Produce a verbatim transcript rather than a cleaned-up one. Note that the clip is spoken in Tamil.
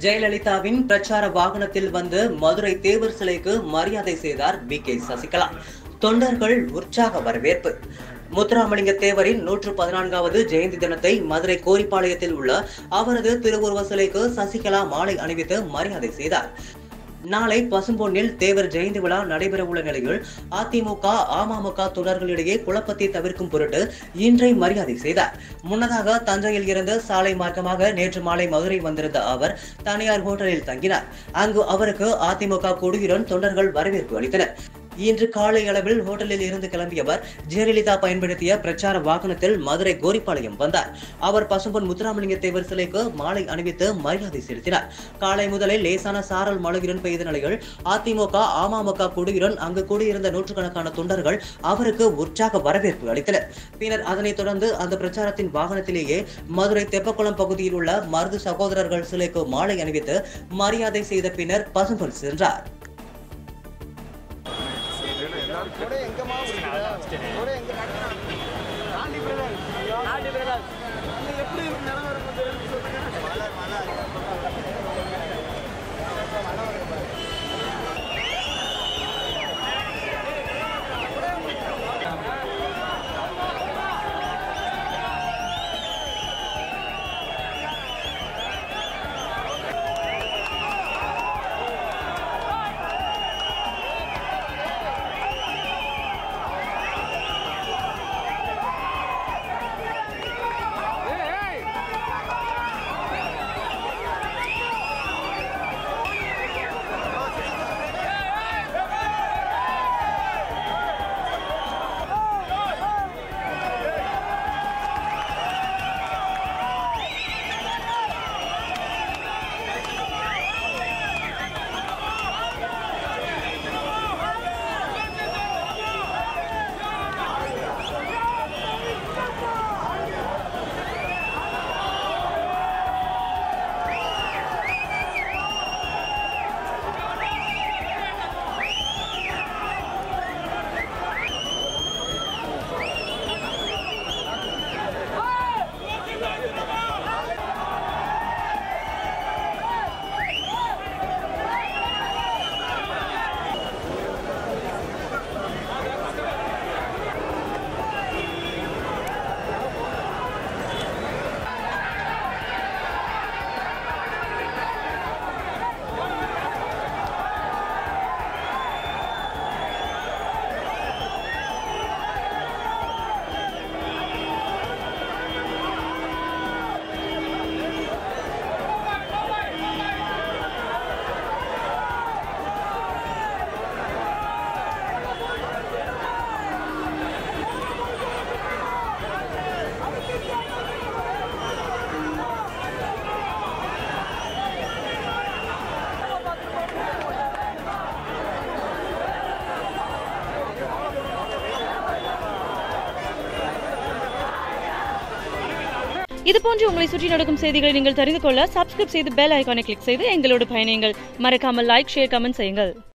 ஜெயலலிதாவின் பிரச்சார வாகனத்தில் வந்து மதுரை தேவர் சிலைக்கு மரியாதை செய்தார் பி கே சசிகலா. தொண்டர்கள் உற்சாக வரவேற்பு. முத்துராமலிங்க தேவரின் நூற்று பதினான்காவது ஜெயந்தி தினத்தை மதுரை கோரிப்பாளையத்தில் உள்ள அவரது திருவுருவ சிலைக்கு சசிகலா மாலை அணிவித்து மரியாதை செய்தார். நாளை பசும்பொன்னில் தேவர் ஜெயந்தி விழா நடைபெற உள்ள நிலையில் அதிமுக அமமுக தொண்டர்களிடையே குழப்பத்தை தவிர்க்கும் பொருட்டு இன்றை மரியாதை செய்தார். முன்னதாக தஞ்சையில் இருந்து சாலை மார்க்கமாக நேற்று மாலை மதுரை வந்திருந்த அவர் தனியார் ஹோட்டலில் தங்கினார். அங்கு அவருக்கு அதிமுக கொடியுடன் தொண்டர்கள் வரவேற்பு அளித்தனர். இன்று காலை அளவில் ஹோட்டலில் இருந்து கிளம்பியவர் ஜெயலலிதா பயன்படுத்திய பிரச்சார வாகனத்தில் மதுரை கோரிப்பாளையம் வந்தார். அவர் பசும்பொன் முத்துராமலிங்க தேவர் சிலைக்கு மாலை அணிவித்து மரியாதை செலுத்தினார். காலை முதலில் லேசான சாரல் மழையுடன் பெய்த நிலையில் அதிமுக அமமுக கொடியுடன் அங்கு கூடியிருந்த நூற்றுக்கணக்கான தொண்டர்கள் அவருக்கு உற்சாக வரவேற்பு அளித்தனர். பின்னர் அதனைத் தொடர்ந்து அந்த பிரச்சாரத்தின் வாகனத்திலேயே மதுரை தெப்பக்குளம் பகுதியில் உள்ள மருது சகோதரர்கள் சிலைக்கு மாலை அணிவித்து மரியாதை செய்த பின்னர் பசும்பொன் சென்றார். இதுபோன்று உங்களை சுற்றி நடக்கும் செய்திகளை நீங்கள் தெரிந்து கொள்ள சப்ஸ்கிரைப் செய்து பெல் ஐகானை கிளிக் செய்து எங்களோடு பயணியுங்கள். மறக்காமல் லைக், ஷேர், கமெண்ட் செய்யுங்கள்.